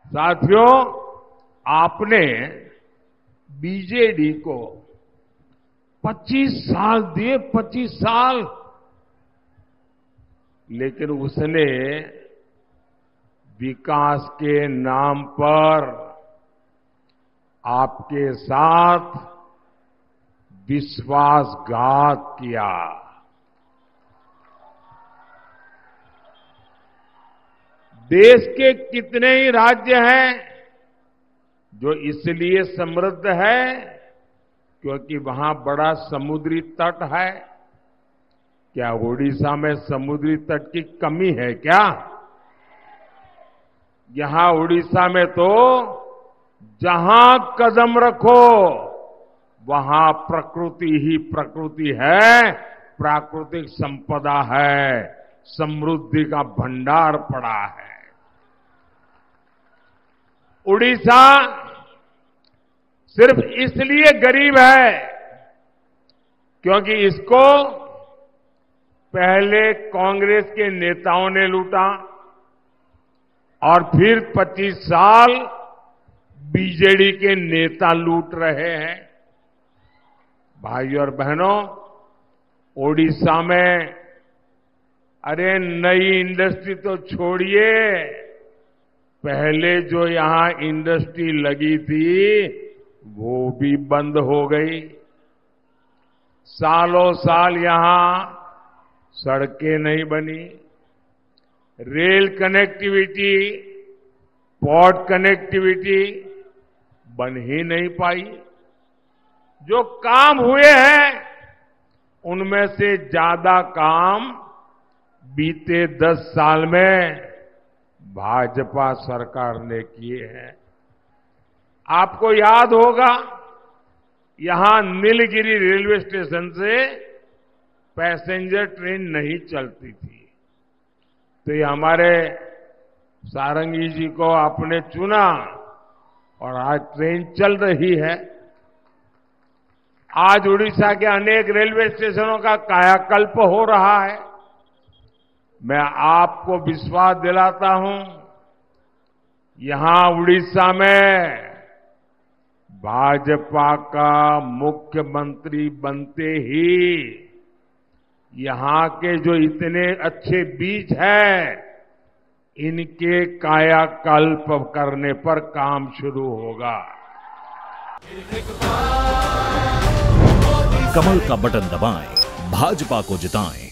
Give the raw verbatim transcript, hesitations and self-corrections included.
साथियों, आपने बीजेडी को पच्चीस साल दिए, पच्चीस साल, लेकिन उसने विकास के नाम पर आपके साथ विश्वासघात किया। देश के कितने ही राज्य हैं जो इसलिए समृद्ध है क्योंकि वहां बड़ा समुद्री तट है। क्या ओडिशा में समुद्री तट की कमी है क्या? यहां ओडिशा में तो जहां कदम रखो वहां प्रकृति ही प्रकृति है, प्राकृतिक संपदा है, समृद्धि का भंडार पड़ा है। उड़ीसा सिर्फ इसलिए गरीब है क्योंकि इसको पहले कांग्रेस के नेताओं ने लूटा और फिर पच्चीस साल बीजेडी के नेता लूट रहे हैं। भाइयों और बहनों, ओडिशा में अरे नई इंडस्ट्री तो छोड़िए, पहले जो यहां इंडस्ट्री लगी थी वो भी बंद हो गई। सालों साल यहां सड़कें नहीं बनी, रेल कनेक्टिविटी, पोर्ट कनेक्टिविटी बन ही नहीं पाई। जो काम हुए हैं उनमें से ज्यादा काम बीते दस साल में भाजपा सरकार ने किए हैं। आपको याद होगा, यहां नीलगिरी रेलवे स्टेशन से पैसेंजर ट्रेन नहीं चलती थी, तो ये हमारे सारंगी जी को आपने चुना और आज ट्रेन चल रही है। आज उड़ीसा के अनेक रेलवे स्टेशनों का कायाकल्प हो रहा है। मैं आपको विश्वास दिलाता हूं, यहां उड़ीसा में भाजपा का मुख्यमंत्री बनते ही यहां के जो इतने अच्छे बीज हैं, इनके कायाकल्प करने पर काम शुरू होगा। कमल का बटन दबाएं, भाजपा को जिताएं।